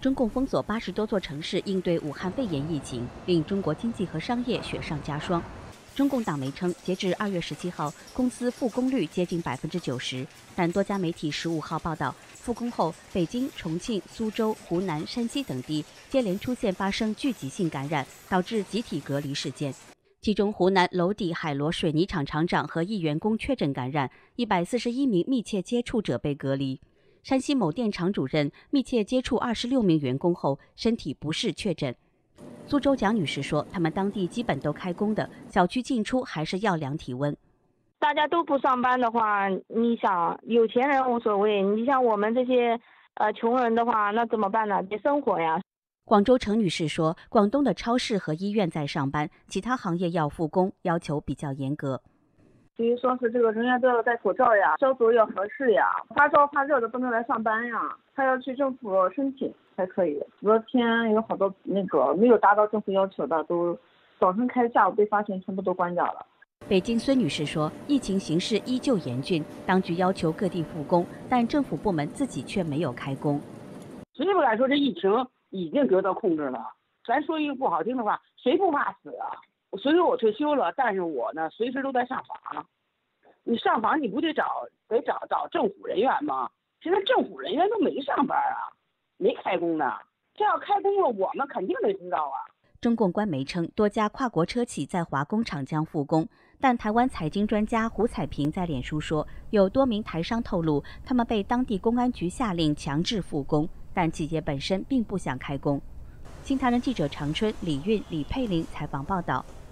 中共封锁80多座城市应对武汉肺炎疫情，令中国经济和商业雪上加霜。中共党媒称，截至2月17号，公司复工率接近90%，但多家媒体15号报道，复工后，北京、重庆、苏州、湖南、山西等地接连发生聚集性感染，导致集体隔离事件。其中，湖南娄底海螺水泥厂厂长和一员工确诊感染，141名密切接触者被隔离。山西某电厂主任密切接触26名员工后，身体不适确诊。苏州蒋女士说，他们当地基本都开工的，小区进出还是要量体温。 大家都不上班的话，你想有钱人无所谓，你像我们这些穷人的话，那怎么办呢？得生活呀。 广州程女士说，广东的超市和医院在上班，其他行业要复工，要求比较严格。 比如说是这个人员都要戴口罩呀，消毒要合适呀，发烧发热的不能来上班呀，他要去政府申请才可以。昨天有好多没有达到政府要求的，都早晨开，下午被发现，全部都关掉了。 北京孙女士说，疫情形势依旧严峻，当局要求各地复工，但政府部门自己却没有开工。 随便来说，这疫情已经得到控制了。咱说一个不好听的话，谁不怕死啊？虽说我退休了，但是我呢，随时都在上访。你上访，你不得找政府人员吗？现在政府人员都没上班啊，没开工呢。这要开工了，我们肯定得知道啊。 中共官媒称，多家跨国车企在华工厂将复工，但台湾财经专家胡彩萍在脸书说，有多名台商透露，他们被当地公安局下令强制复工，但企业本身并不想开工。新唐人记者常春、李韵、李佩玲采访报道。